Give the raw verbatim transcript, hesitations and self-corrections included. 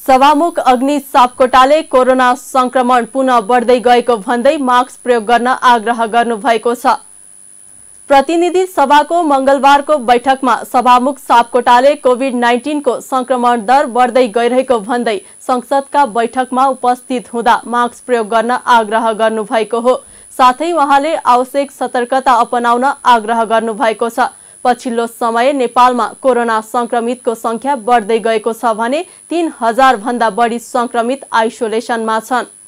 सभामुख अग्नि सापकोटाले कोरोना संक्रमण पुनः बढ्दै गएको भन्दै मास्क प्रयोग गर्न आग्रह गर्नुभएको छ। प्रतिनिधि सभाको मंगलबारको बैठकमा सभामुख सापकोटाले कोभिड नाइन्टीन को संक्रमण दर बढ्दै गइरहेको भन्दै संसदका बैठकमा उपस्थित हुँदा मास्क प्रयोग गर्न आग्रह गर्नुभएको हो। साथै उहाँले आवश्यक सतर्कता अपनाउन आग्रह गर्नुभएको छ। पछिल्लो समय नेपालमा कोरोना संक्रमितको संख्या बढ्दै गएको छ भने तीन हजार भन्दा बढी संक्रमित आइसोलेसनमा छन्।